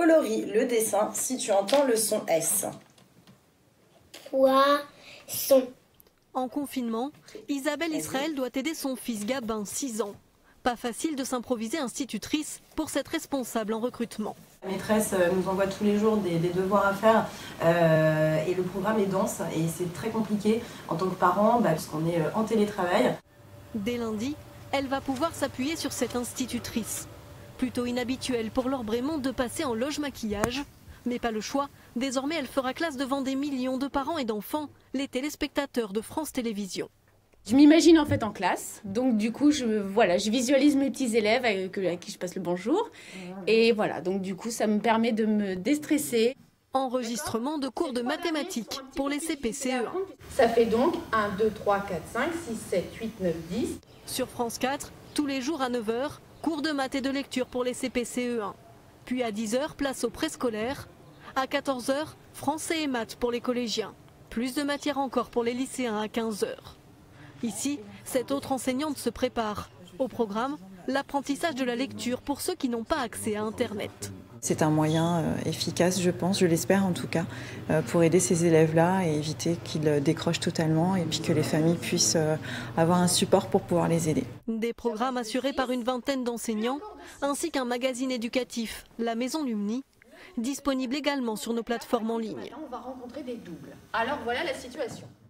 Colorie le dessin si tu entends le son S. Poisson. En confinement, Isabelle Israël doit aider son fils Gabin, 6 ans. Pas facile de s'improviser institutrice pour cette responsable en recrutement. La maîtresse nous envoie tous les jours des devoirs à faire et le programme est dense et c'est très compliqué en tant que parent puisqu'on est en télétravail. Dès lundi, elle va pouvoir s'appuyer sur cette institutrice. Plutôt inhabituel pour Laure Brémond de passer en loge maquillage, mais pas le choix. Désormais, elle fera classe devant des millions de parents et d'enfants, les téléspectateurs de France Télévisions. Je m'imagine en fait en classe, donc du coup je visualise mes petits élèves avec qui je passe le bonjour. Et voilà, donc du coup ça me permet de me déstresser. Enregistrement de cours de mathématiques pour les CP-CE1. Ça fait donc 1, 2, 3, 4, 5, 6, 7, 8, 9, 10. Sur France 4, tous les jours à 9 h, cours de maths et de lecture pour les CP-CE1. Puis à 10 h, place au préscolaire. À 14 h, français et maths pour les collégiens. Plus de matière encore pour les lycéens à 15 h. Ici, cette autre enseignante se prépare. Au programme, l'apprentissage de la lecture pour ceux qui n'ont pas accès à Internet. C'est un moyen efficace, je pense, je l'espère en tout cas, pour aider ces élèves-là et éviter qu'ils décrochent totalement et puis que les familles puissent avoir un support pour pouvoir les aider. Des programmes assurés par une vingtaine d'enseignants, ainsi qu'un magazine éducatif, La Maison Lumni, disponible également sur nos plateformes en ligne. On va rencontrer des doubles. Alors voilà la situation.